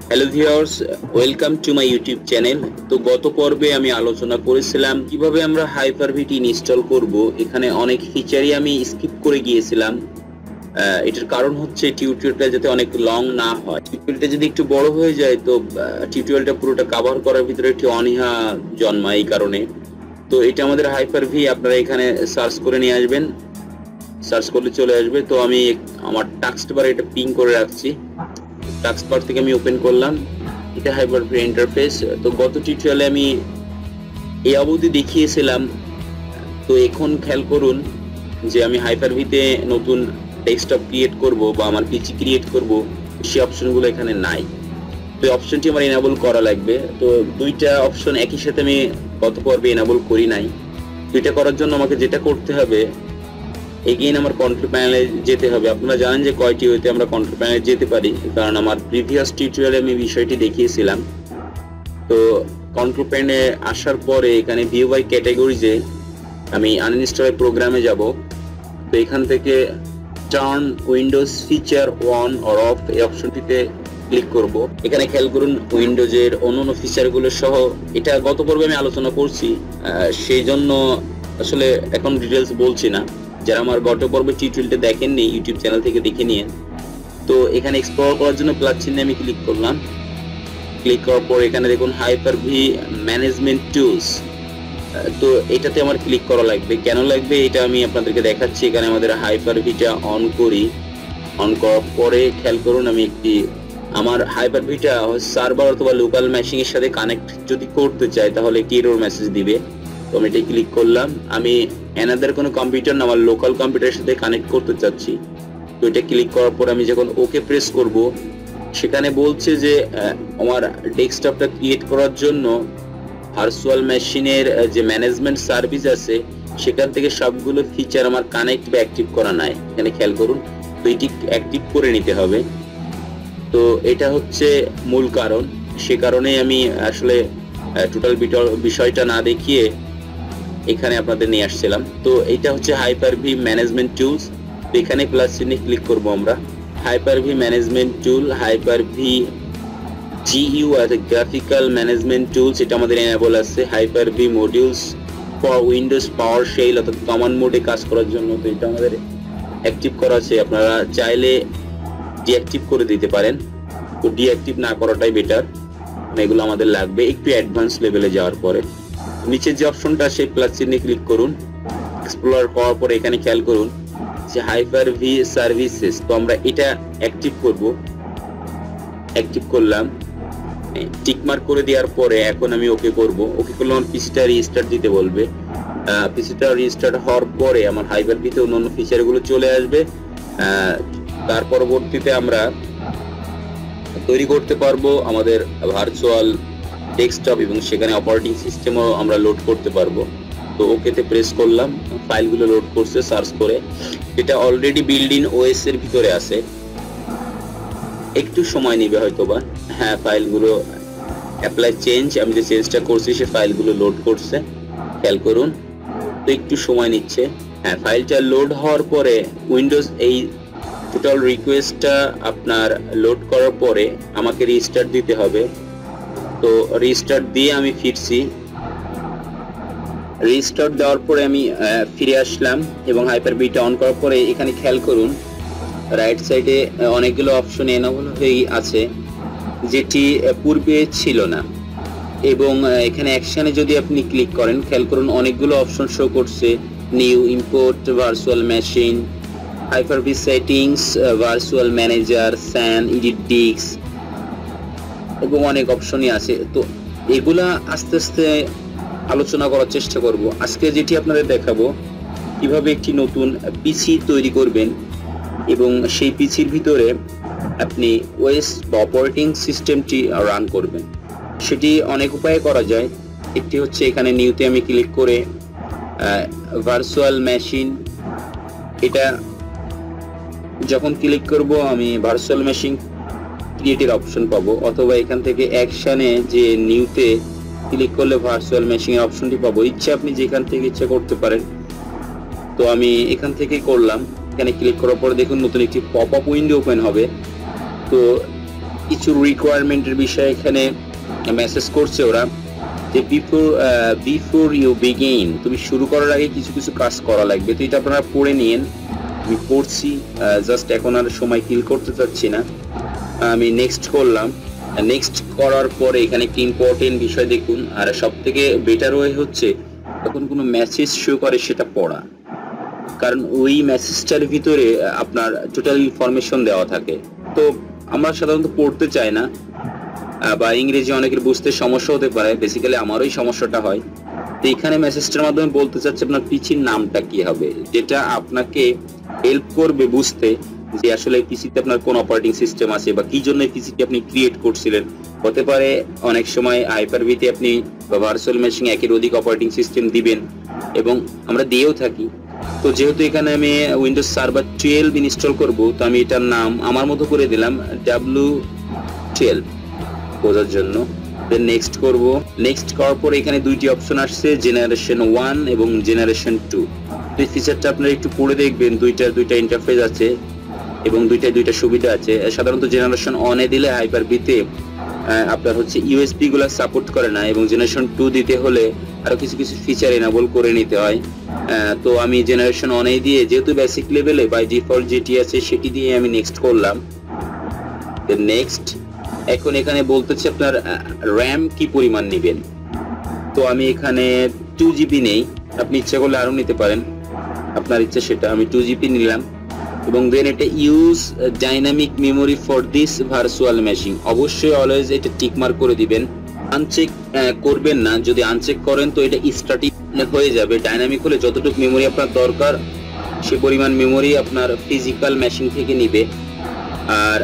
Hello viewers, welcome to my YouTube channel. তো গত পর্বে আমি আলোচনা করেছিলাম কিভাবে আমরা হাইপার-ভি ইনস্টল করব। এখানে অনেক ফিচারই আমি স্কিপ করে গিয়েছিলাম। এটার কারণ হচ্ছে টিউটোরিয়ালটা যাতে অনেক লং না হয়। টিউটোরিয়ালটা যদি একটু বড় হয়ে যায় তো টিউটোরিয়ালটা পুরোটা কভার করার ভিতরে একটু অনীহা জন্মায় এই কারণে। তো এটা আমাদের হাইপার-ভি, আপনারা এখানে সার্চ করে নিয়ে আসবেন, সার্চ করলে চলে আসবে। তো আমি আমার টাস্ক বারে এটা পিং করে রাখছি। টাস্ক বার থেকে আমি ওপেন করলাম, এটা হাইপার-ভি ইন্টারফেস। তো গত টিউটোরিয়ালে আমি এই অবধি দেখিয়েছিলাম। তো এখন খেয়াল করুন যে আমি হাইপার-ভিতে নতুন ডেস্কটপ ক্রিয়েট করব বা আমার পিসি ক্রিয়েট করব, সেই অপশনগুলো এখানে নাই। তো এই অপশনটি আমার এনাবল করা লাগবে। তো দুইটা অপশন একই সাথে আমি গত পর্বে এনাবল করি নাই। তো এটা করার জন্য আমাকে যেটা করতে হবে, এগেইন আমার কন্ট্রোল প্যানেলে যেতে হবে। আপনারা জানেন যে কয়টি ওয়েতে আমরা কন্ট্রোল প্যানেলে যেতে পারি, কারণ আমার প্রিভিয়াস টিউটোরিয়ালে আমি বিষয়টি দেখিয়েছিলাম। তো কন্ট্রোল প্যানেলে আসার পরে এখানে ভিউ বাই ক্যাটাগরিজে আমি আনইনস্টল প্রোগ্রামে যাব। তো এখান থেকে turn Windows feature on or off এই অপশনটিতে ক্লিক করব। এখানে খেয়াল করুন উইন্ডোজের অন্যান্য ফিচারগুলো সহ, এটা গত পর্বে আমি আলোচনা করছি, সেই জন্য আসলে এখন ডিটেলস বলছি না। যারা আমার গত পর্বে টিউটোরিয়ালটা দেখেননি, ইউটিউব চ্যানেল থেকে দেখে নিন। তো এখানে এক্সপ্লোর করার জন্য প্লাস চিহ্নে আমি ক্লিক করলাম। ক্লিক করার পর এখানে দেখুন হাইপার-ভি ম্যানেজমেন্ট টুলস। তো এটাতে আমার ক্লিক করা লাগবে। কেন লাগবে এটা আমি আপনাদেরকে দেখাচ্ছি। এখানে আমাদের হাইপার-ভিটা অন করি। অন করার পরে খেয়াল করুন আমি আমার হাইপার-ভিটা সার্ভার অথবা লোকাল মেশিনের সাথে কানেক্ট যদি করতে চাই তাহলে একটি এরর মেসেজ দিবে। তো আমি এটা ক্লিক করলাম। আমি অ্যানাদার কোনো কম্পিউটার না, আমার লোকাল কম্পিউটারের সাথে কানেক্ট করতে চাচ্ছি। তো এটা ক্লিক করার পর আমি যখন ওকে প্রেস করব, সেখানে বলছে যে আমার ডেস্কটপটা ক্রিয়েট করার জন্য ভার্চুয়াল মেশিনের যে ম্যানেজমেন্ট সার্ভিস আছে সেখান থেকে সবগুলো ফিচার আমার কানেক্ট বা অ্যাক্টিভ করা নাই। এখানে খেয়াল করুন, তো এটি অ্যাক্টিভ করে নিতে হবে। তো এটা হচ্ছে মূল কারণ। সে কারণে আমি আসলে টোটাল বিষয়টা না দেখিয়ে এখানে আপনাদের নিয়ে আসছিলাম। তো এটা হচ্ছে হাইপার-ভি ম্যানেজমেন্ট টুলস। তো এখানে প্লাস চিহ্নে ক্লিক করব আমরা। Hyper V management tool, Hyper V GU as a graphical management tools, এটা আমাদের এনেবল আছে। Hyper V modules for Windows PowerShell অর্থাৎ কমান্ড মোডে কাজ করার জন্য, তো এটা আমাদের অ্যাক্টিভ করা আছে। আপনারা চাইলে ডিঅ্যাক্টিভ করে দিতে পারেন। তো ডিঅ্যাক্টিভ না করাটাই বেটার, এগুলো আমাদের লাগবে একটু অ্যাডভান্স লেভেলে যাওয়ার পরে। নিচে যে অপশনটা সেই প্লাস চিহ্নে ক্লিক করুন। এক্সপ্লোর করার পরে এখানে খেয়াল করুন যে হাইপার-ভি সার্ভিসেস, তো আমরা এটা অ্যাক্টিভ করব। অ্যাক্টিভ করলাম, টিক মার্ক করে দেওয়ার পরে এখন আমি ওকে করব। ওকে করলে আমার পিসিটা রিস্টার্ট দিতে বলবে। পিসিটা রিস্টার্ট হওয়ার পরে আমার হাইপার-ভিতে অন্যান্য ফিচারগুলো চলে আসবে। তার পরবর্তীতে আমরা তৈরি করতে পারবো আমাদের ভার্চুয়াল ডেস্কটপ এবং সেখানে অপারেটিং সিস্টেমও আমরা লোড করতে পারবো। তো ওকেতে প্রেস করলাম, ফাইলগুলো লোড করছে সার্চ করে। এটা অলরেডি বিল্ড ইন ওএস এর ভিতরে আছে, একটু সময় নেবে হয়তোবা। হ্যাঁ, ফাইলগুলো অ্যাপ্লাই চেঞ্জ, আমি যে চেঞ্জটা করছি সে ফাইলগুলো লোড করছে, খেয়াল করুন। তো একটু সময় নিচ্ছে। হ্যাঁ, ফাইলটা লোড হওয়ার পরে উইন্ডোজ এই টোটাল রিকোয়েস্টটা আপনার লোড করার পরে আমাকে রিস্টার্ট দিতে হবে। তো রিস্টার্ট দিয়ে আমি ফিরছি। রিস্টার্ট দেওয়ার পরে আমি ফিরে আসলাম এবং হাইপার-ভিটা অন করার পরে এখানে খেয়াল করুন রাইট সাইডে অনেকগুলো অপশন এনেবল হয়ে আছে যেটি পূর্বে ছিল না। এবং এখানে অ্যাকশনে যদি আপনি ক্লিক করেন খেয়াল করুন অনেকগুলো অপশন শো করছে। New, import virtual machine, Hyper V settings, virtual manager, SAN, edit disk এবং অনেক অপশনই আছে। তো এগুলা আস্তে আস্তে আলোচনা করার চেষ্টা করব। আজকে যেটি আপনাদের দেখাবো কিভাবে একটি নতুন পিসি তৈরি করবেন এবং সেই পিসির ভিতরে আপনি ওএস বা অপারেটিং সিস্টেমটি রান করবেন। সেটি অনেক উপায়ে করা যায়। একটি হচ্ছে এখানে নিউতে আমি ক্লিক করে ভার্চুয়াল মেশিন, এটা যখন ক্লিক করব আমি ভার্চুয়াল মেশিন ক্রিয়েটের অপশন পাবো, অথবা এখান থেকে অ্যাকশনে যে নিউতে ক্লিক করলে ভার্চুয়াল মেশিনের অপশনটি পাবো। ইচ্ছা আপনি যেখান থেকে ইচ্ছা করতে পারেন। তো আমি এখান থেকেই করলাম। এখানে ক্লিক করার পরে দেখুন নতুন একটি পপ আপ উইন্ডো ওপেন হবে। তো কিছু রিকোয়ারমেন্টের বিষয়ে এখানে মেসেজ করছে ওরা যে বিফোর ইউ বিগিন, তুমি শুরু করার আগে কিছু কিছু কাজ করা লাগবে। তো এটা আপনারা পড়ে নিন, আমি পড়ছি, জাস্ট এখন আর সময় কিল করতে চাচ্ছি না। আমি নেক্সট করলাম। নেক্সট করার পরে এখানে একটি ইম্পর্টেন্ট বিষয় দেখুন, আর সব থেকে বেটার ওয়ে হচ্ছে যখন কোনো মেসেজ শো করে সেটা পড়া, কারণ ওই মেসেজটার ভিতরে আপনার টোটাল ইনফরমেশন দেওয়া থাকে। তো আমরা সাধারণত পড়তে চাই না, বা ইংরেজি অনেকের বুঝতে সমস্যা হতে পারে, বেসিক্যালি আমারই সমস্যাটা হয়। তো এখানে মেসেজটার মাধ্যমে বলতে চাচ্ছে আপনার পিসির নামটা কি হবে, যেটা আপনাকে হেল্প করবে বুঝতে যে আসলে পিসিতে আপনার কোন অপারেটিং সিস্টেম আছে বা কি জন্য পিসিটি আপনি ক্রিয়েট করছিলেন। হতে পারে অনেক সময় হাইপার-ভিতে আপনি বা ভার্চুয়াল মেশিনে একের অধিক অপারেটিং সিস্টেম দিবেন, এবং আমরা দিয়েও থাকি। তো যেহেতু এখানে আমি উইন্ডোজ সার্ভার 12 ইনস্টল করব, তো আমি এটার নাম আমার মতো করে দিলাম W12 বোঝার জন্য। দেন নেক্সট করব। নেক্সট করার পর এখানে দুইটি অপশন আসছে, জেনারেশন 1 এবং জেনারেশন 2। এই ফিচারটা আপনারা একটু পড়ে দেখবেন, দুইটা ইন্টারফেস আছে এবং দুইটা সুবিধা আছে। সাধারণত জেনারেশন 1 এ দিলে হাইপার-ভিতে আপনার হচ্ছে ইউএসবি গুলা সাপোর্ট করে না, এবং জেনারেশন 2 দিতে হলে আরো কিছু কিছু ফিচার এনাবল করে নিতে হয়। তো আমি জেনারেশন 1 এ দিয়ে, যেহেতু বেসিক লেভেলে বাই ডিফল্ট যেটি আছে সেটি দিয়ে আমি নেক্সট করলাম। Then next. এখন এখানে বলতেছে আপনার র্যাম কি পরিমাণ নেবেন। তো আমি এখানে 2GB নেই, আপনি ইচ্ছা করলে আরো নিতে পারেন, আপনার ইচ্ছা সেটা। আমি 2GB নিলাম, এবং দেন এটা use dynamic memory for this virtual machine. অবশ্যই অলওয়েজ এটা টিক মার্ক করে দিবেন, আনচেক করবেন না। যদি আনচেক করেন তো এটা স্ট্যাটিক হয়ে যাবে। ডাইনামিক হলে যতটুকু মেমোরি আপনার দরকার সে পরিমাণ মেমোরি আপনার ফিজিক্যাল মেশিন থেকে নিবে। আর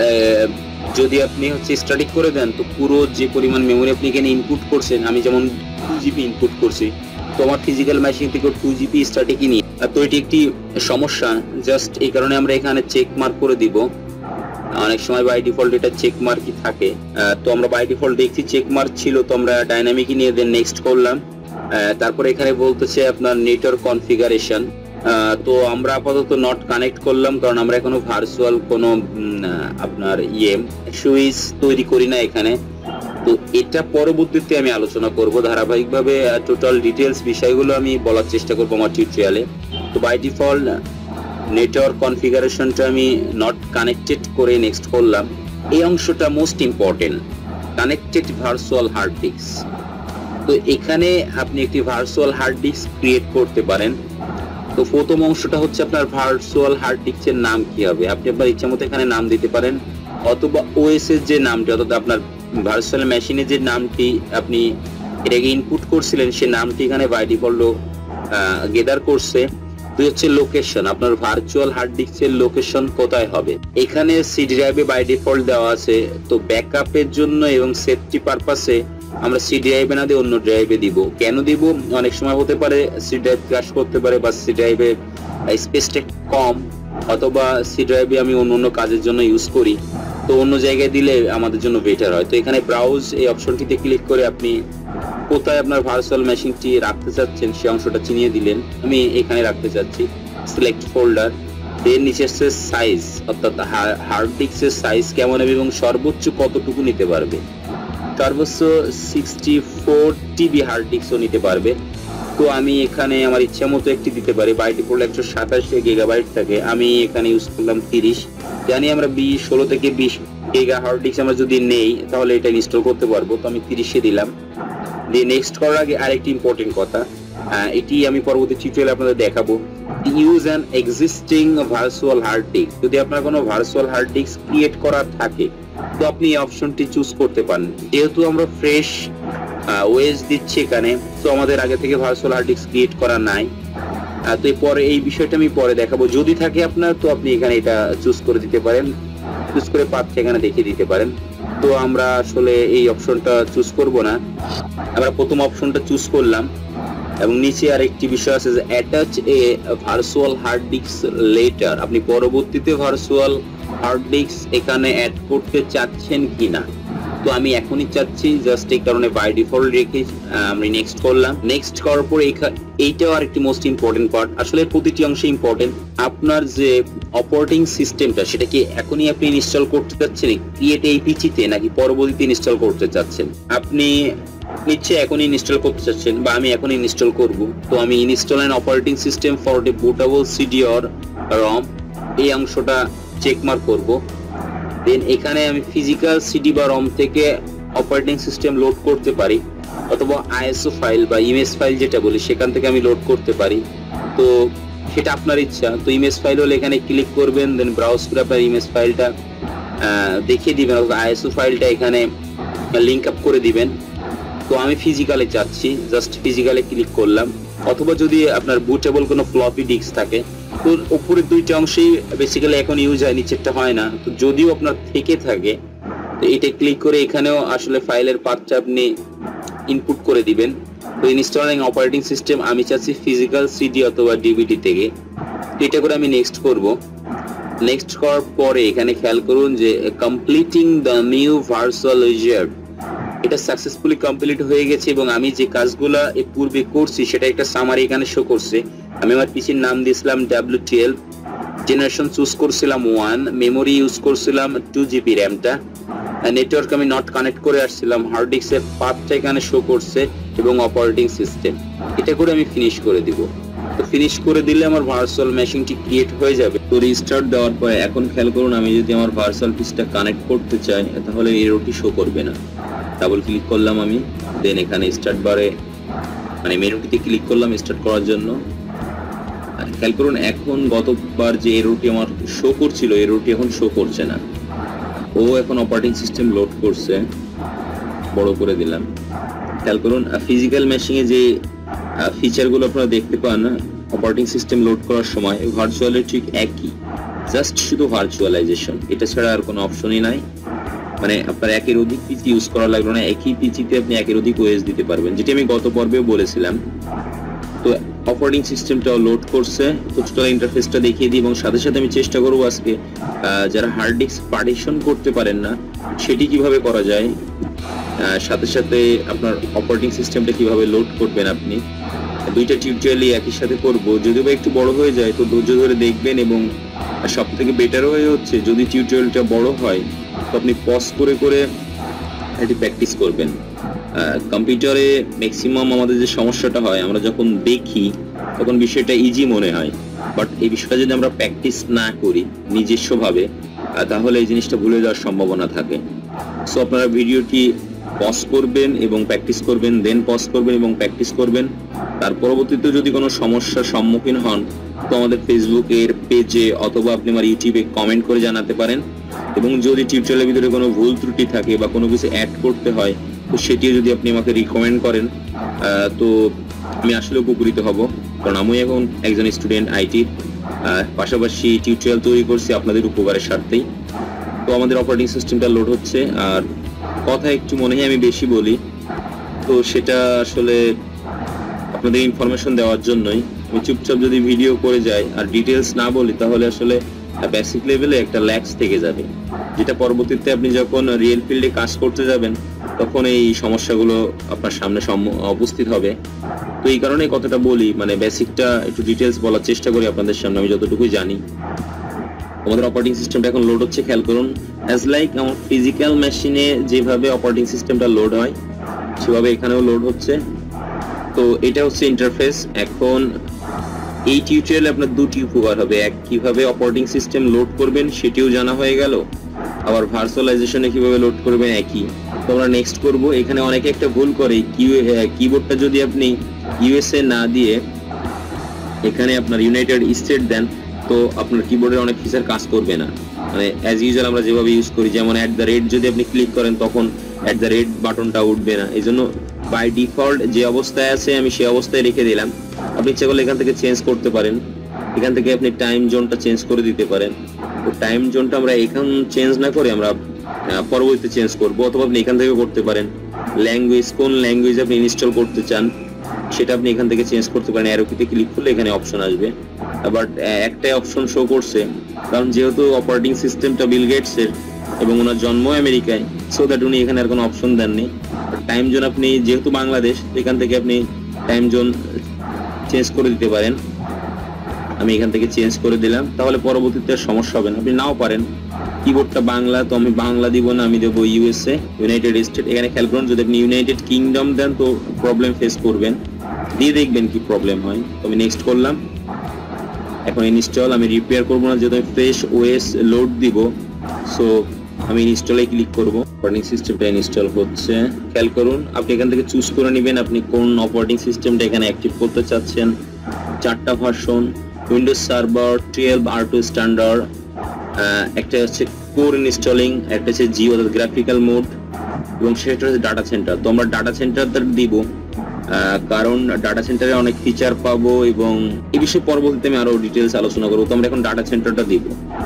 যদি আপনি হচ্ছে স্ট্যাটিক করে দেন তো পুরো যে পরিমাণ মেমোরি আপনি এখানে ইনপুট করছেন, আমি যেমন 2GB ইনপুট করছি, তো আমার ফিজিক্যাল মেশিন থেকে 2GB স্ট্যাটিকই নিয়ে, তো এটি একটি সমস্যা। জাস্ট এই কারণে আমরা এখানে চেক মার্ক করে দিব। অনেক সময় বাই ডিফল্ট এটা চেক মার্কই থাকে, তো আমরা বাই ডিফল্ট দেখছি চেক মার্ক ছিল, তো আমরা ডাইনামিকই নিয়ে দেন নেক্সট করলাম। তারপরে এখানে বলতেছে আপনার নেটওয়ার্ক কনফিগারেশন। তো আমরা আপাতত নট কানেক্ট করলাম, কারণ আমরা এখনো ভার্চুয়াল কোনো আপনার সুইচ তৈরি করি না এখানে। তো এটা পরবর্তীতে আমি আলোচনা করব ধারাবাহিকভাবে, টোটাল ডিটেলস বিষয়গুলো আমি বলার চেষ্টা করব আমার টিউটোরিয়ালে। তো বাই ডিফল্ট নেটওয়ার্ক কনফিগারেশনটা আমি নট কানেক্টেড করে নেক্সট করলাম। এই অংশটা most important, connected virtual hard disk. তো এখানে আপনি একটি ভার্চুয়াল হার্ড ডিস্ক ক্রিয়েট করতে পারেন। তো প্রথম অংশটা হচ্ছে আপনার ভার্চুয়াল হার্ড ডিস্কের নাম কি হবে। আপনি আপনার ইচ্ছা মতো এখানে নাম দিতে পারেন, অথবা ওএস এর যে নামটি, অর্থাৎ আপনার ভার্চুয়াল মেশিনে যে নামটি আপনি এটাকে ইনপুট করছিলেন সে নামটি এখানে বাই ডিফল্ট গেদার করছে। তো হচ্ছে লোকেশন, আপনার ভার্চুয়াল হার্ড ডিস্কের লোকেশন কোথায় হবে। এখানে সি ড্রাইভে বাই ডিফল্ট দেওয়া আছে। তো ব্যাকআপের জন্য এবং সেফটি পারপাসে আমরা সি ড্রাইভে না দিয়ে অন্য ড্রাইভে দিব। কেন দিব? অনেক সময় হতে পারে সি ড্রাইভ ক্র্যাশ করতে পারে, বা সি ড্রাইভের স্পেসটা কম, অথবা সি ড্রাইভে আমি অন্য কাজের জন্য ইউজ করি, তো অন্য জায়গায় দিলে আমাদের জন্য বেটার হয়। তো এখানে ব্রাউজ এই অপশনটিতে ক্লিক করে আপনি কোথায় আপনার ভার্চুয়াল মেশিনটি রাখতে চাচ্ছেন সে অংশটা চিনিয়ে দিলেন। আমি এখানে রাখতে চাচ্ছি, সিলেক্ট ফোল্ডার। এর নিচে আসছে সাইজ, অর্থাৎ হার্ড ডিস্কের সাইজ কেমন হবে এবং সর্বোচ্চ কতটুকু নিতে পারবে। সর্বোচ্চ 64 TB হার্ড ডিস্কও নিতে পারবে। তো আমি এখানে আমার ইচ্ছা মতো একটি দিতে পারি। বাই ডিফল্ট 127 GB থাকে, আমি এখানে ইউজ করলাম 30। জানি আমরা 16 থেকে 20 গিগা হার্ড ডিস্ক আমরা যদি নেই তাহলে এটা ইনস্টল করতে পারবো। তো আমি 30-এ দিলাম। দিয়ে নেক্সট করার আগে আরেকটি ইম্পর্টেন্ট কথা, এটি আমি পরবর্তী টিউটোরিয়ালে আপনাদের দেখাবো। Use an existing virtual hard disk. যদি আপনার কোনো ভার্চুয়াল হার্ড ডিস্ক ক্রিয়েট করা থাকে তো আপনি এই অপশনটি চুজ করতে পারেন। যেহেতু আমরা ফ্রেশ ওএস দিচ্ছি এখানে, তো আমাদের আগে থেকে ভার্চুয়াল হার্ড ডিস্ক ক্রিয়েট করা নাই। তো পরে এই বিষয়টা আমি পরে দেখাবো। যদি থাকে আপনার, তো আপনি এখানে এটা চুজ করে দিতে পারেন, চুজ করে পাথটা এখানে দেখিয়ে দিতে পারেন। তো আমরা আসলে এই অপশনটা চুজ করব না, আমরা প্রথম অপশনটা চুজ করলাম। এবং নিচে আরেকটি বিষয় আছে যে attach a virtual hard disk later. আপনি পরবর্তীতে ভার্চুয়াল হার্ড ডিস্ক এখানে অ্যাড করতে চাচ্ছেন কিনা। তো তো আমি এখনই চাচ্ছি, জাস্ট এই কারণে বাই ডিফল্ট রেখে আমি নেক্সট করলাম। নেক্সট করার পর এইটাও আর একটি মোস্ট ইম্পর্টেন্ট পার্ট, আসলে প্রতিটি অংশে ইম্পর্টেন্ট। আপনার যে অপারেটিং সিস্টেমটা সেটা কি এখনই আপনি ইনস্টল করতে চাচ্ছেন ক্রিয়েট এই পিসিতে, নাকি পরবর্তীতে ইনস্টল করতে চাচ্ছেন? আপনি নিশ্চয়ই এখনই ইনস্টল করতে চাচ্ছেন, বা আমি এখন ইনস্টল করব। তো আমি install an operating system for the bootable CD or ROM, এই অংশটা চেকমার্ক করব। দেন এখানে আমি ফিজিক্যাল সিডি বা রম থেকে অপারেটিং সিস্টেম লোড করতে পারি, অথবা আইএসও ফাইল বা ইমেজ ফাইল যেটা বলি সেখান থেকে আমি লোড করতে পারি। তো সেটা আপনার ইচ্ছা। তো ইমেজ ফাইল হলে এখানে ক্লিক করবেন, দেন ব্রাউজ করে আপনার ইমেজ ফাইলটা দেখিয়ে দিবেন, অথবা আইএসও ফাইলটা এখানে লিঙ্ক আপ করে দিবেন। তো আমি ফিজিক্যালে চাচ্ছি, জাস্ট ফিজিক্যালে ক্লিক করলাম। অথবা যদি আপনার বুটেবল কোনো ফ্লপি ডিস্ক থাকে, তো উপরের দুইটা অংশেই বেসিক্যালি এখন ইউজ হয়, নিচেরটা হয় না। তো যদিও আপনার থেকে থাকে, তো এটা ক্লিক করে এখানেও আসলে ফাইলের পাথটা আপনি ইনপুট করে দিবেন। তো ইনস্টলিং অপারেটিং সিস্টেম আমি চাচ্ছি ফিজিক্যাল সিডি অথবা ডিভিডি থেকে। তো এটা করে আমি নেক্সট করব। নেক্সট করার পরে এখানে খেয়াল করুন যে completing the new virtual wizard, এটা সাকসেসফুলি কমপ্লিট হয়ে গেছে, এবং আমি যে কাজগুলো এর পূর্বে করছি সেটা একটা সামারি এখানে শো করছে। আমি আমার পিসির নাম দিয়েছিলাম W12, জেনারেশন চুজ করছিলাম 1, মেমোরি ইউজ করছিলাম 2GB র্যামটা, নেটওয়ার্ক আমি নট কানেক্ট করে আসছিলাম, হার্ড ডিস্কের পাথটা এখানে শো করছে, এবং অপারেটিং সিস্টেম। এটা করে আমি ফিনিশ করে দিব। তো ফিনিশ করে দিলে আমার ভার্চুয়াল মেশিনটি ক্রিয়েট হয়ে যাবে। তো রিস্টার্ট দেওয়ার পরে এখন খেয়াল করুন, আমি যদি আমার ভার্চুয়াল পিসটা কানেক্ট করতে চাই তাহলে এররটি শো করবে না। ডাবল ক্লিক করলাম আমি, দেন এখানে স্টার্ট বারে মানে মেনুটিতে ক্লিক করলাম স্টার্ট করার জন্য। খেয়াল করুন এখন গতবার যে এররটি আমার শো করছিল, এররটি এখন শো করছে না। ও এখন অপারেটিং সিস্টেম লোড করছে, বড় করে দিলাম। খেয়াল করুন ফিজিক্যাল মেশিনে যে ফিচারগুলো আপনারা দেখতে পান অপারেটিং সিস্টেম লোড করার সময়, ভার্চুয়ালের ঠিক একই, জাস্ট শুধু ভার্চুয়ালাইজেশন, এটা ছাড়া আর কোনো অপশনই নাই। মানে আপনার একের অধিক পিসি ইউজ করা লাগলো না, একই পিসিতে আপনি একের অধিক ওএস দিতে পারবেন, যেটি আমি গত পর্বেও বলেছিলাম। তো অপারেটিং সিস্টেমটাও লোড করছে। তো টোটাল ইন্টারফেসটা দেখিয়ে দিই, এবং সাথে সাথে আমি চেষ্টা করবো আজকে যারা হার্ড ডিস্ক পার্টিশন করতে পারেন না সেটি কিভাবে করা যায়, সাথে সাথে আপনার অপারেটিং সিস্টেমটা কিভাবে লোড করবেন। আপনি দুইটা টিউটোরিয়ালই একই সাথে করবো, যদিও বা একটু বড় হয়ে যায়, তো ধৈর্য ধরে দেখবেন। এবং সব থেকে বেটার হয়ে হচ্ছে যদি টিউটোরিয়ালটা বড় হয় তো আপনি পজ করে করে এটি প্র্যাকটিস করবেন। কম্পিউটারে ম্যাক্সিমাম আমাদের যে সমস্যাটা হয়, আমরা যখন দেখি তখন বিষয়টা ইজি মনে হয়, বাট এই বিষয়টা যদি আমরা প্র্যাকটিস না করি নিজস্বভাবে তাহলে এই জিনিসটা ভুলে যাওয়ার সম্ভাবনা থাকে। সো আপনারা ভিডিওটি পজ করবেন এবং প্র্যাকটিস করবেন, দেন পজ করবেন এবং প্র্যাকটিস করবেন। তার পরবর্তীতে যদি কোনো সমস্যার সম্মুখীন হন তো আমাদের ফেসবুকের পেজে অথবা আপনি আমার ইউটিউবে কমেন্ট করে জানাতে পারেন। এবং যদি টিউটোরিয়ালের ভিতরে কোনো ভুল ত্রুটি থাকে বা কোনো কিছু অ্যাড করতে হয় তো সেটিও যদি আপনি আমাকে রিকমেন্ড করেন তো আমি আসলে উপকৃত হব, কারণ আমি এখন একজন স্টুডেন্ট আইটির, পাশাপাশি টিউটোরিয়াল তৈরি করছি আপনাদের উপকারের স্বার্থেই। তো আমাদের অপারেটিং সিস্টেমটা লোড হচ্ছে, আর কথা একটু মনে হয় আমি বেশি বলি, তো সেটা আসলে আপনাদের ইনফরমেশন দেওয়ার জন্যই। আমি চুপচাপ যদি ভিডিও করে যাই আর ডিটেলস না বলি তাহলে আসলে বেসিক লেভেলে একটা ল্যাক্স থেকে যাবে, যেটা পরবর্তীতে আপনি যখন রিয়েল ফিল্ডে কাজ করতে যাবেন তখন এই সমস্যাগুলো আপনার সামনে উপস্থিত হবে। তো এই কারণে কথাটা বলি, মানে বেসিকটা একটু ডিটেলস বলার চেষ্টা করি আপনাদের সামনে আমি যতটুকুই জানি। আমাদের অপারেটিং সিস্টেমটা এখন লোড হচ্ছে, খেয়াল করুন অ্যাজ লাইক আমার ফিজিক্যাল মেশিনে যেভাবে অপারেটিং সিস্টেমটা লোড হয় সেভাবে এখানেও লোড হচ্ছে। তো এটা হচ্ছে ইন্টারফেস। এখন এই টিউটোরিয়ালে আপনার দুটি উপকার হবে, এক কিভাবে অপারেটিং সিস্টেম লোড করবেন সেটিও জানা হয়ে গেল, আবার ভার্চুয়ালাইজেশনে কিভাবে লোড করবেন একই। তো আমরা নেক্সট করব। এখানে অনেকে একটা ভুল করে, কিবোর্ডটা যদি আপনি ইউএসএ না দিয়ে এখানে আপনার ইউনাইটেড স্টেট দেন তো আপনার কিবোর্ডের অনেক ফিচার কাজ করবে না। মানে অ্যাজ ইউজুয়াল আমরা যেভাবে ইউজ করি, যেমন @@ যদি আপনি ক্লিক করেন তখন @ বাটনটা উঠবে না। এই জন্য বাই ডিফল্ট যে অবস্থায় আছে আমি সেই অবস্থায় রেখে দিলাম। আপনি ইচ্ছা করলে এখান থেকে চেঞ্জ করতে পারেন, এখান থেকে আপনি টাইম জোনটা চেঞ্জ করে দিতে পারেন। তো টাইম জোনটা আমরা এখন চেঞ্জ না করে আমরা পরবর্তীতে চেঞ্জ করব, অথবা আপনি এখান থেকে করতে পারেন। ল্যাঙ্গুয়েজ, কোন ল্যাঙ্গুয়েজ আপনি ইনস্টল করতে চান সেটা আপনি এখান থেকে চেঞ্জ করতে পারেন। অ্যারো কিতে ক্লিক করলে এখানে অপশন আসবে, বাট একটাই অপশন শো করছে, কারণ যেহেতু অপারেটিং সিস্টেমটা বিল গেটসের এবং ওনার জন্ম আমেরিকায়, সো দ্যাট উনি এখানে আর কোনো অপশন দেননি। টাইম জোন আপনি যেহেতু বাংলাদেশ, এখান থেকে আপনি টাইম জোন চেঞ্জ করে দিতে পারেন। আমি এখান থেকে চেঞ্জ করে দিলাম, তাহলে পরবর্তীতে সমস্যা হবে না। আপনি নাও পারেন, কিবোর্ডটা বাংলা, তো আমি বাংলা দিব না, আমি দেবো ইউএসএ, ইউনাইটেড স্টেট। এখানে খেয়াল করুন, যদি আপনি ইউনাইটেড কিংডম দেন তো প্রবলেম ফেস করবেন, দিয়ে দেখবেন কি প্রবলেম হয়। তো আমি নেক্সট করলাম। এখন ইনস্টল, আমি রিপেয়ার করবো না, যেহেতু আমি ফ্রেশ ওএস লোড দিব, সো আমি ইনস্টলে ক্লিক করব। অপারেটিং সিস্টেমটা ইনস্টল হচ্ছে, খেয়াল করুন। আপনি এখান থেকে চুজ করে নেবেন আপনি কোন অপারেটিং সিস্টেমটা এখানে অ্যাক্টিভ করতে চাচ্ছেন। 4টা version, Windows server 12 R2 standard, একটা হচ্ছে কোর ইনস্টলিং, একটা হচ্ছে জিও অর্থাৎ গ্রাফিক্যাল মোড, এবং সেটা হচ্ছে ডাটা সেন্টার। তো আমরা ডাটা সেন্টারটা দিব, কারণ ডাটা সেন্টারে অনেক ফিচার পাবো এবং এই বিষয়ে পরবর্তীতে আমি আরো ডিটেলস আলোচনা করবো। তো আমরা এখন ডাটা সেন্টারটা দিব,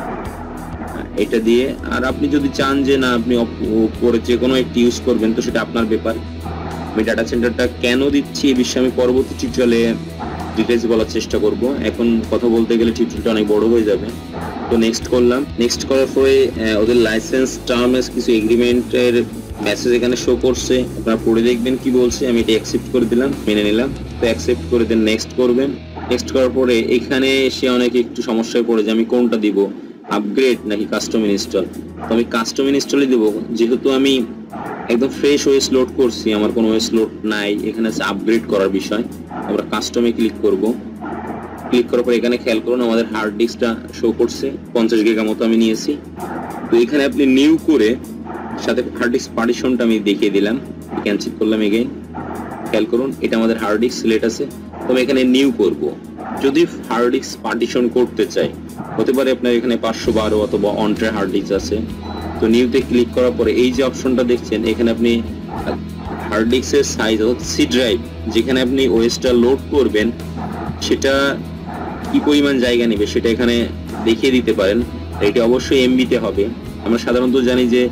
এটা দিয়ে। আর আপনি যদি চান যে না আপনি পরে যে কোনো একটি ইউজ করবেন, তো সেটা আপনার ব্যাপার। আমি ডাটা সেন্টারটা কেন দিচ্ছি এই বিষয়ে আমি পরবর্তী টিউটোরিয়ালে ডিটেলস বলার চেষ্টা করব। এখন কথা বলতে গেলে টিউটোরিয়ালটা অনেক বড় হয়ে যাবে। তো নেক্সট করলাম। নেক্সট করার পরে ওদের লাইসেন্স টার্মস কিছু এগ্রিমেন্টের মেসেজ এখানে শো করছে, আপনারা পড়ে দেখবেন কি বলছে। আমি এটা অ্যাকসেপ্ট করে দিলাম, মেনে নিলাম। তো অ্যাকসেপ্ট করে দেন নেক্সট করবেন। নেক্সট করার পরে এখানে সে অনেকে একটু সমস্যায় পড়ে যে আমি কোনটা দিব, আপগ্রেড নাকি কাস্টম ইনস্টল। তো আমি কাস্টম ইনস্টলই দেবো, যেহেতু আমি একদম ফ্রেশ ওএস লোড করছি, আমার কোনো ওএস লোড নাই। এখানে আছে আপগ্রেড করার বিষয়, আমরা কাস্টমে ক্লিক করব। ক্লিক করার পর এখানে খেয়াল করুন আমাদের হার্ড ডিস্কটা শো করছে, 50 গিগা মতো আমি নিয়েছি। তো এখানে আপনি নিউ করে সাথে হার্ড ডিস্ক পার্টিশনটা আমি দেখিয়ে দিলাম, ক্যান্সেল করলাম এগেইন। খেয়াল করুন এটা আমাদের হার্ড ডিস্ক সিলেক্ট আছে, তো আমি এখানে নিউ করব। যদি হার্ড ডিস্ক পার্টিশন করতে চাই, হতে পারে আপনার এখানে 512 অথবা অনট্রে হার্ড ডিস্ক আছে। তো নিউতে ক্লিক করার পরে এই যে অপশনটা দেখছেন, এখানে আপনি হার্ড ডিস্কের সাইজ অর্থাৎ সি ড্রাইভ যেখানে আপনি ওএসটা লোড করবেন সেটা কি পরিমাণ জায়গা নেবে সেটা এখানে দেখিয়ে দিতে পারেন। এটা অবশ্যই এমবিতে হবে। আমরা সাধারণত জানি যে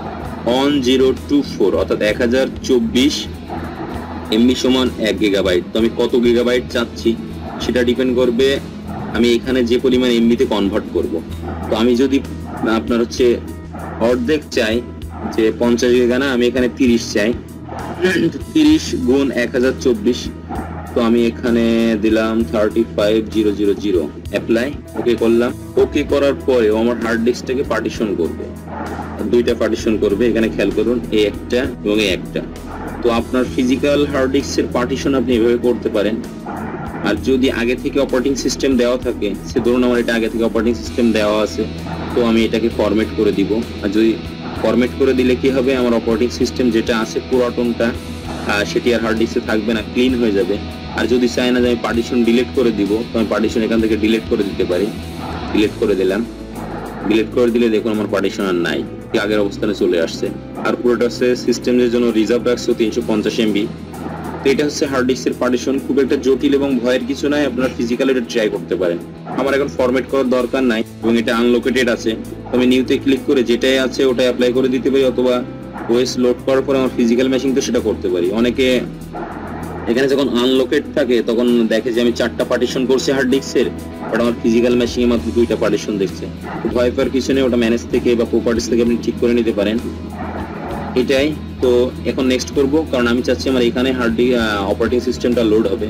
1024 অর্থাৎ 1024 এমবি সমান 1 গিগাবাইট। তো আমি কত গিগাবাইট চাচ্ছি সেটা ডিপেন্ড করবে আমি এখানে যে পরিমাণ এমবিতে কনভার্ট করব। তো আমি যদি আপনার হচ্ছে অর্ধেক চাই, যে 50 গিগা না, আমি এখানে 30 চাই, 30 গুণ 1024। তো আমি এখানে দিলাম 35000, অ্যাপ্লাই, ওকে করলাম। ওকে করার পরে আমার হার্ড ডিস্কটাকে পার্টিশন করবে, দুইটা পার্টিশন করবে। এখানে খেয়াল করুন এই একটা এবং এই একটা। তো আপনার ফিজিক্যাল হার্ড ডিস্কের পার্টিশন আপনি এভাবে করতে পারেন। আর যদি আগে থেকে অপারেটিং সিস্টেম দেওয়া থাকে, সে ধরুন আমার এটা আগে থেকে অপারেটিং সিস্টেম দেওয়া আছে, তো আমি এটাকে ফরম্যাট করে দিব। আর যদি ফরম্যাট করে দিলে কি হবে, আমার অপারেটিং সিস্টেম যেটা আছে পুরাতনটা সেটি আর হার্ড ডিস্কে থাকবে না, ক্লিন হয়ে যাবে। আর যদি চাই না যে আমি পার্টিশন ডিলিট করে দিব, তো আমি পার্টিশন এখান থেকে ডিলিট করে দিতে পারি। ডিলিট করে দিলাম, ডিলিট করে দিলে দেখুন আমার পার্টিশন আর নাই, আগের অবস্থানে চলে আসছে। আর পুরোটা হচ্ছে সিস্টেমের জন্য রিজার্ভ রাখছে 350 এমবি। তো এটা হচ্ছে হার্ড ডিস্কের পার্টিশন, খুব একটা জটিল এবং ভয়ের কিছু নাই, আপনারা ফিজিক্যালি এটা ট্রাই করতে পারেন। আমার এখন ফরম্যাট করার দরকার নাই এবং এটা আনলোকেটেড আছে, তো আমি নিউতে ক্লিক করে যেটাই আছে ওটাই অ্যাপ্লাই করে দিতে পারি, অথবা ওএস লোড করার পর আমার ফিজিক্যাল মেশিন তো সেটা করতে পারি। অনেকে এখানে যখন আনলোকেট থাকে তখন দেখে যে আমি 4টা পার্টিশন করছি হার্ড ডিস্কের, বাট আমার ফিজিক্যাল মেশিনে মাত্র 2টা পার্টিশন দেখছে। ভয় পাওয়ার কিছু নেই, ওটা ম্যানেজ থেকে বা প্রপার্টিস থেকে আপনি ঠিক করে নিতে পারেন, এটাই। তো এখন নেক্সট করব, কারণ আমি চাচ্ছি আমার এখানে হার্ড অপারেটিং সিস্টেমটা লোড হবে।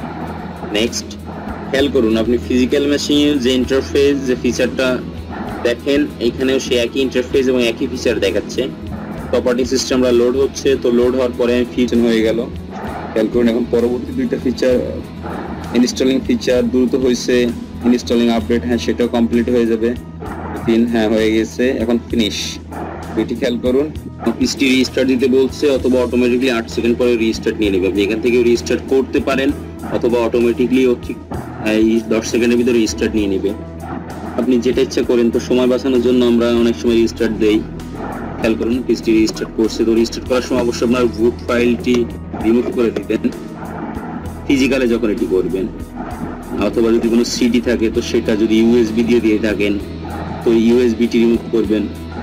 নেক্সট খেয়াল করুন আপনি ফিজিক্যাল মেশিনের যে ইন্টারফেস, যে ফিচারটা দেখেন, এখানেও সে একই ইন্টারফেস এবং একই ফিচার দেখাচ্ছে। অপারেটিং সিস্টেমটা লোড হচ্ছে, তো লোড হওয়ার পরে আমি ফিচার হয়ে গেল। খেয়াল করুন এখন পরবর্তী 2টা ফিচার, ইনস্টলিং ফিচার দ্রুত হয়েছে, ইনস্টলিং আপডেট হ্যাঁ সেটাও কমপ্লিট হয়ে যাবে। 3 হ্যাঁ হয়ে গেছে, এখন ফিনিশ। এটি খেয়াল করুন পিসটি রিস্টার্ট দিতে বলছে, অথবা অটোমেটিকলি 8 সেকেন্ড পরে রিস্টার্ট নিয়ে নেবে। আপনি এখান থেকে রিস্টার্ট করতে পারেন, অথবা অটোমেটিকলি ও ঠিক 10 সেকেন্ডের ভিতরে রিস্টার্ট নিয়ে নেবে। আপনি যেটা ইচ্ছা করেন। তো সময় বাঁচানোর জন্য আমরা অনেক সময় রিস্টার্ট দেই। খেয়াল করুন পিসটি রিস্টার্ট করছে। তো রিস্টার্ট করার সময় অবশ্যই আপনার বুট ফাইলটি রিমুভ করে দিবেন ফিজিক্যালে যখন এটি করবেন, অথবা যদি কোনো সিডি থাকে তো সেটা যদি ইউএসবি দিয়ে থাকেন তো ইউএসবিটি রিমুভ করবেন।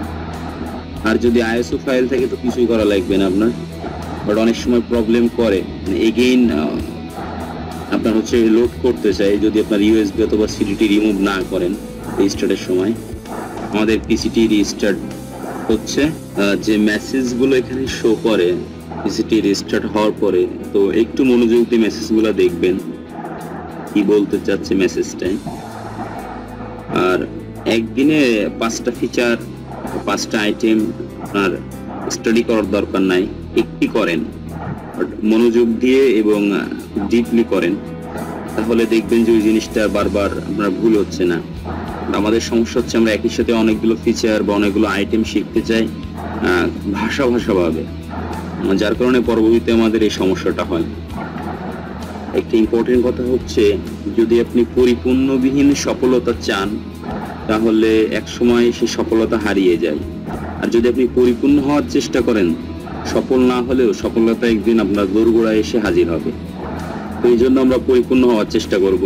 আর যদি আইএসও ফাইল থাকে তো কিছুই করা লাগবে না আপনার, বাট অনেক সময় প্রবলেম করে, এগেইন আপনার হচ্ছে লোড করতে চাই যদি আপনার ইউএসবি অথবা সিডিটি রিমুভ না করেন রিস্টার্টের সময়। আমাদের পিসিটি রিস্টার্ট হচ্ছে যে মেসেজগুলো এখানে শো করে পিসিটি রিস্টার্ট হওয়ার পরে, তো একটু মনোযোগ দিয়ে মেসেজগুলো দেখবেন কি বলতে চাচ্ছে মেসেজটাই। আর একদিনে 5টা ফিচার 5টা আইটেম আপনার স্টাডি করার দরকার নাই, একটি করেন মনোযোগ দিয়ে এবং ডিপলি করেন, তাহলে দেখবেন যে ওই জিনিসটা বারবার আপনার ভুল হচ্ছে না। আমাদের সমস্যা হচ্ছে আমরা একই সাথে অনেকগুলো ফিচার বা অনেকগুলো আইটেম শিখতে চাই ভাবে, যার কারণে পরবর্তীতে আমাদের এই সমস্যাটা হয়। একটা ইম্পর্টেন্ট কথা হচ্ছে, যদি আপনি পরিপূর্ণবিহীন সফলতা চান তাহলে একসময় সেই সফলতা হারিয়ে যায়। আর যদি আপনি পরিপূর্ণ হওয়ার চেষ্টা করেন, সফল না হলেও সফলতা একদিন আপনার দোরগোড়ায় এসে হাজির হবে। তো এই জন্য আমরা পরিপূর্ণ হওয়ার চেষ্টা করব।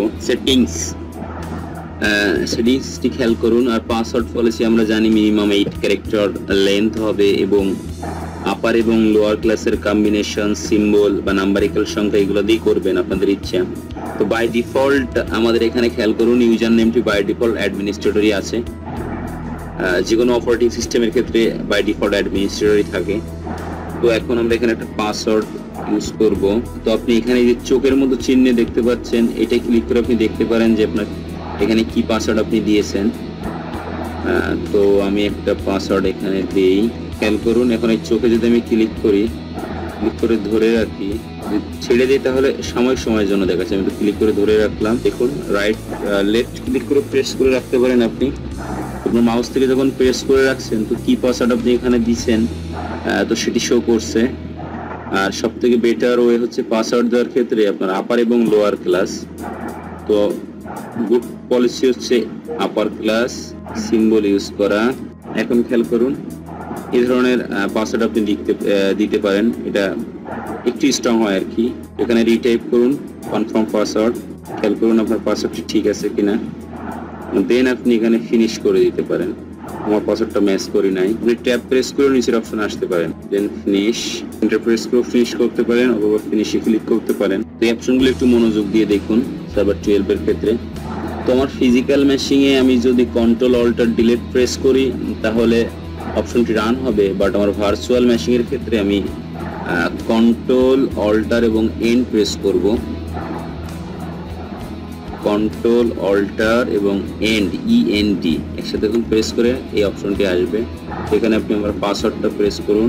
সেটিংসটি খেয়াল করুন। আর পাসওয়ার্ড পলিসি আমরা জানি মিনিমাম 8 ক্যারেক্টার লেন্থ হবে এবং আপার এবং লোয়ার ক্লাসের কম্বিনেশন, সিম্বল বা নাম্বারিক্যাল সংখ্যা এগুলো দিয়ে করবেন আপনাদের ইচ্ছা। তো বাই ডিফল্ট আমাদের এখানে খেয়াল করুন ইউজার নেমটি বাই ডিফল্ট অ্যাডমিনিস্ট্রেটরই আছে। যে কোনো অপারেটিং সিস্টেমের ক্ষেত্রে বাই ডিফল্ট অ্যাডমিনিস্ট্রেটরই থাকে। তো এখন আমরা এখানে একটা পাসওয়ার্ড ইউজ করব। তো আপনি এখানে যে চোখের মতো চিহ্ন দেখতে পাচ্ছেন, এটা ক্লিক করে আপনি দেখতে পারেন যে আপনার এখানে কি পাসওয়ার্ড আপনি দিয়েছেন। তো আমি একটা পাসওয়ার্ড এখানে দিই, খেয়াল করুন। এখন এই চোখে যদি আমি ক্লিক করে ধরে রাখি, ছেড়ে দিই তাহলে সময়ের জন্য দেখাচ্ছে। আমি ক্লিক করে ধরে রাখলাম, দেখুন রাইট লেফট ক্লিক করে প্রেস করে রাখতে পারেন আপনি। আপনার মাউস থেকে যখন প্রেস করে রাখছেন তো কি পাসওয়ার্ড আপনি এখানে দিচ্ছেন তো সেটি শো করছে। আর সব থেকে বেটার ওয়ে হচ্ছে পাসওয়ার্ড দেওয়ার ক্ষেত্রে আপনার আপার এবং লোয়ার ক্লাস। তো গুড পলিসি হচ্ছে আপার ক্লাস সিম্বল ইউজ করা। এখন খেয়াল করুন এই ধরনের পাসওয়ার্ড আপনি দিতে পারেন, এটা একটু স্ট্রং হয় আর কি। এখানে রিটাইপ করুন কনফার্ম পাসওয়ার্ড, খেয়াল করুন আপনার পাসওয়ার্ডটি ঠিক আছে কিনা, দেন আপনি এখানে ফিনিশ করে দিতে পারেন। আমার পাসওয়ার্ডটা ম্যাচ করি নাই, আপনি ট্যাব প্রেস করে নিচের অপশন আসতে পারেন, দেন ফিনিশ, এন্টার প্রেস করে ফিনিশ করতে পারেন অথবা ফিনিশে ক্লিক করতে পারেন। তো এই অপশনগুলো একটু মনোযোগ দিয়ে দেখুন সার্ভার 12 এর ক্ষেত্রে। তো আমার ফিজিক্যাল মেশিনে আমি যদি কন্ট্রোল অল্টার ডিলিট প্রেস করি তাহলে অপশনটি রান হবে, বাট আমার ভার্চুয়াল মেশিনের ক্ষেত্রে আমি কন্ট্রোল অল্টার এবং এন্ড প্রেস করব। কন্ট্রোল অল্টার এবং এন্ড END একসাথে যখন প্রেস করে এই অপশনটি আসবে। এখানে আপনি আমার পাসওয়ার্ডটা প্রেস করুন,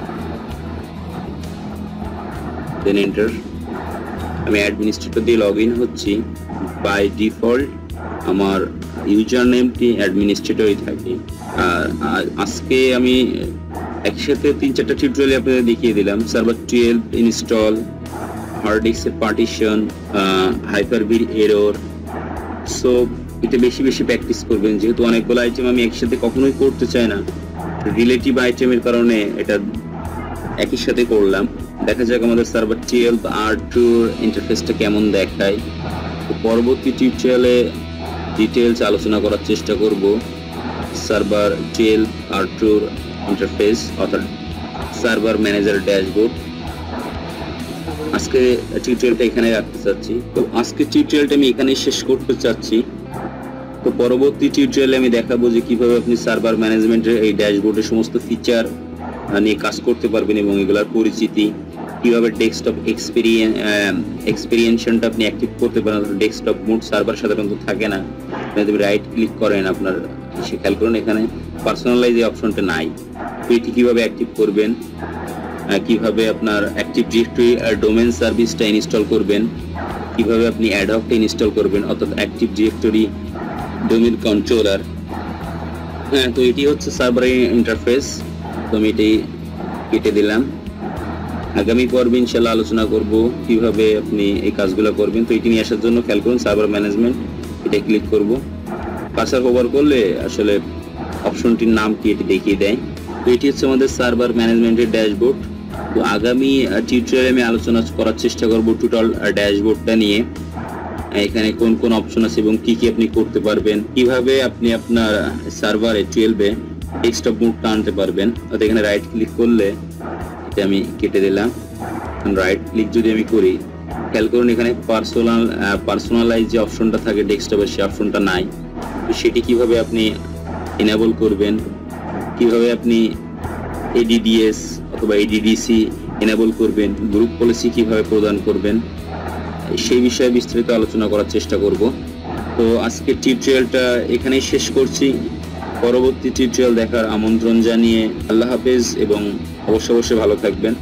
দেন এন্টার। আমি অ্যাডমিনিস্ট্রেটর দিয়ে লগ ইন হচ্ছি। বাই ডিফল্ট আমার ইউজার নেমটি অ্যাডমিনিস্ট্রেটরই থাকে। আর আজকে আমি একসাথে 3-4টা টিউটোরিয়াল আপনাদের দেখিয়ে দিলাম। সার্ভার 12 ইনস্টল, হার্ড ডিস্কের পার্টিশন, হাইপার-ভি এরর। সো এটা বেশি প্র্যাকটিস করবেন, যেহেতু অনেকগুলো আইটেম আমি একসাথে কখনোই করতে চাই না। রিলেটিভ আইটেমের কারণে এটা একই সাথে করলাম। দেখা যাক আমাদের সার্ভার 12 R2 ইন্টারফেসটা কেমন দেখায়। তো পরবর্তী টিউটোরিয়ালে ডিটেলস আলোচনা করার চেষ্টা করব সার্ভার 12 R2 ইন্টারফেস অর্থাৎ সার্ভার ম্যানেজার ড্যাশবোর্ড। আজকে টিউটোরিয়ালটা এখানে রাখতে চাচ্ছি। তো আজকে টিউটোরিয়ালটা আমি এখানেই শেষ করতে চাচ্ছি। তো পরবর্তী টিউটোরিয়ালে আমি দেখাবো যে কিভাবে আপনি সার্ভার ম্যানেজমেন্টের এই ড্যাশবোর্ডের সমস্ত ফিচার নিয়ে কাজ করতে পারবেন এবং এগুলোর পরিচিতি, কিভাবে ডেস্কটপ এক্সপেরিয়েন্সটা আপনি অ্যাক্টিভ করতে পারেন। ডেস্কটপ মোড সার্ভার সাধারণত থাকে না, যদি রাইট ক্লিক করেন আপনার সে খেয়াল করুন এখানে পার্সোনালাইজ এই অপশনটা নাই। তো এটি কিভাবে অ্যাক্টিভ করবেন, কিভাবে আপনার অ্যাক্টিভ ডিরেক্টরি আর ডোমেন সার্ভিসটা ইনস্টল করবেন, কিভাবে আপনি অ্যাডহকটা ইনস্টল করবেন অর্থাৎ অ্যাক্টিভ ডিরেক্টরি ডোমেন কন্ট্রোলার। তো এটি হচ্ছে সার্ভারের ইন্টারফেস। তো আমি এটি কেটে দিলাম। আগামী পর্বে ইনশাআল্লাহ আলোচনা করব কিভাবে আপনি এই কাজগুলো করবেন। তো এটি নিয়ে আসার জন্য খেয়াল করুন সার্ভার ম্যানেজমেন্ট, এটা ক্লিক করব। কার্সর হোভার করলে আসলে অপশনটির নাম কি এটি দেখিয়ে দেয়। তো এটি হচ্ছে আমাদের সার্ভার ম্যানেজমেন্টের ড্যাশবোর্ড। তো আগামী টিউটোরিয়ালে আমি আলোচনা করার চেষ্টা করব টোটাল ড্যাশবোর্ডটা নিয়ে, এখানে কোন কোন অপশন আছে এবং কি কি আপনি করতে পারবেন, কিভাবে আপনি আপনার সার্ভারে 12-এ ডেস্কটপ মোডটা আনতে পারবেন। অর্থাৎ এখানে রাইট ক্লিক করলে এটা আমি কেটে দিলাম। রাইট ক্লিক যদি আমি করি, খেয়াল করুন এখানে পার্সোনালাইজ যে অপশনটা থাকে ডেস্কটপের সেই অপশনটা নাই। তো সেটি কিভাবে আপনি এনেবল করবেন, কিভাবে আপনি এডিডিএস অথবা এডিডিসি এনেবল করবেন, গ্রুপ পলিসি কিভাবে প্রদান করবেন, সেই বিষয়ে বিস্তারিত আলোচনা করার চেষ্টা করব। তো আজকের টিউটোরিয়ালটা এখানেই শেষ করছি। পরবর্তী টিউটোরিয়াল দেখার আমন্ত্রণ জানিয়ে আল্লাহ হাফেজ এবং অবশ্যই ভালো থাকবেন।